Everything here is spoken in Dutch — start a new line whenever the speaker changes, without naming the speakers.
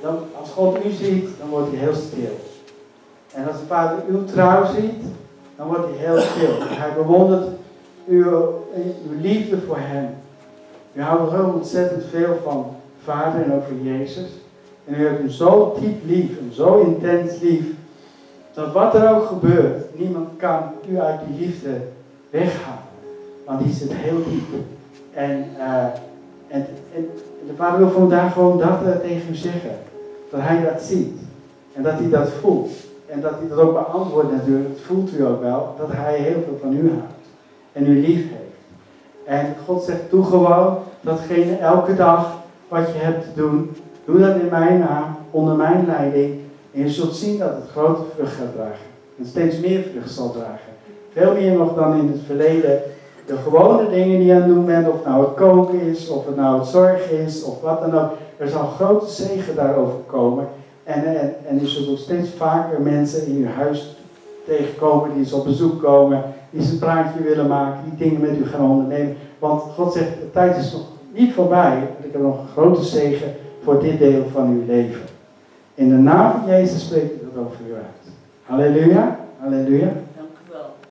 als God u ziet, dan wordt hij heel stil. En als de Vader uw trouw ziet, dan wordt hij heel stil. Hij bewondert uw liefde voor hem. U houdt heel ontzettend veel van Vader en ook van Jezus. En u hebt hem zo diep lief, en zo intens lief, dat wat er ook gebeurt, niemand kan u uit die liefde weghalen. Want die zit heel diep. En de Vader wil vandaag gewoon dat tegen u zeggen. Dat hij dat ziet. En dat hij dat voelt. En dat hij dat ook beantwoordt natuurlijk. Dat voelt u ook wel. Dat hij heel veel van u houdt. En u lief heeft. En God zegt, doe gewoon datgene elke dag wat je hebt te doen. Doe dat in mijn naam, onder mijn leiding. En je zult zien dat het grote vrucht gaat dragen. En steeds meer vrucht zal dragen. Veel meer nog dan in het verleden. De gewone dingen die je aan het doen bent, of nou het koken is, of het nou het zorgen is, of wat dan ook. Er zal grote zegen daarover komen. En je zult ook steeds vaker mensen in je huis tegenkomen, die eens op bezoek komen, die eens een praatje willen maken, die dingen met u gaan ondernemen. Want God zegt, de tijd is nog niet voorbij. Ik heb nog een grote zegen voor dit deel van uw leven. In de naam van Jezus spreek ik dat over u uit. Halleluja, halleluja.